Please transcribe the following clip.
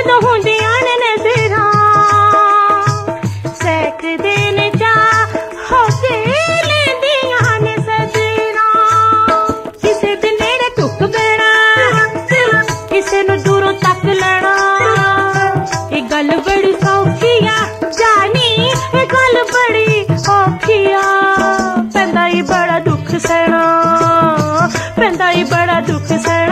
ਜਦੋਂ ਹੁੰਦੀਆਂ ਨੇ ਨਜ਼ਰਾਂ ਸਹਿਕਦੇ ਨੇ ਜਾ ਹੋ ਕੇ ਲੈਂਦੀਆਂ ਨੇ ਸਜਣਾ। ਕਿਸੇ ਦੇ ਨੇੜੇ ਢੁੱਕ ਬਹਿਣਾ, ਕਿਸੇ ਨੂੰ ਦੂਰੋਂ ਤੱਕ ਲੈਣਾ, ਇਹ ਗੱਲ ਬੜੀ ਸੌਖੀ ਆ ਜਾਨੀ, ਇਹ ਗੱਲ ਬੜੀ ਔਖੀ ਆ। ਪੈਂਦਾ ਈ ਬੜਾ ਦੁੱਖ ਸਹਿਣਾ, ਪੈਂਦਾ ਈ ਬੜਾ ਦੁੱਖ ਸਹਿਣਾ।